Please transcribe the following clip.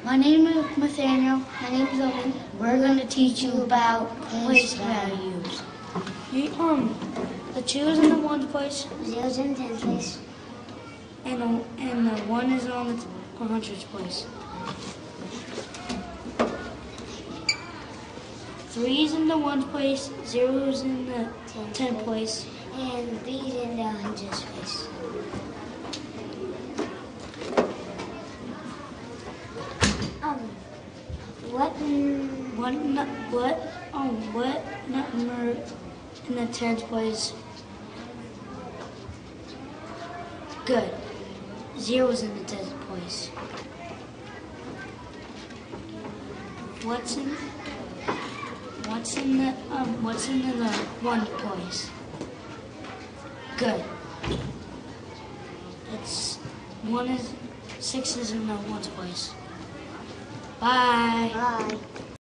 My name is Nathaniel. My name is Owen. We're going to teach you about place values. The 2 is in the 1's place. 0 is in the 10th place. And the 1 is on the 100's place. 3 is in the 1's place. 0 is in the 10th place. And B is in the 100's place. What number in the 10th place? Good. 0 is in the 10th place. What's in the 1 place? Good. 6 is in the 1's place. Bye. Bye.